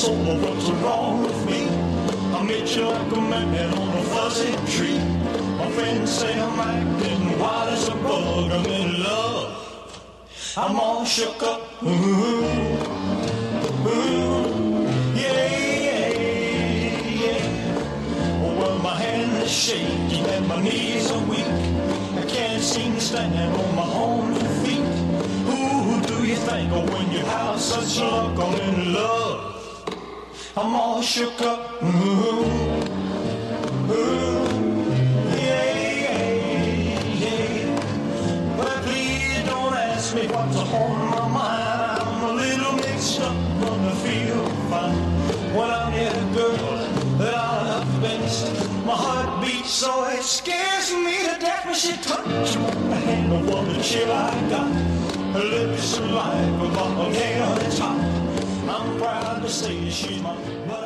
soul, what's wrong with me? I met you like a man on a fuzzy tree. My friends say I'm acting wild as a bug. I'm in love, I'm all shook up. Ooh, ooh, yeah, yeah, yeah. Well, my hand is shaking and my knees are weak. I can't seem to stand on my own feet. Who do you think of when you have such luck? I'm in love, I'm all shook up. Ooh, ooh, yeah, yeah, yeah. But please don't ask me what's on my mind. I'm a little mixed up, but I feel fine when I'm near the girl that I love best. My heart beats so it scares me to death when she touches my hand. Oh, what a chill I got. Her lips are like a bottle of hair on its hot. I'm proud to say she's my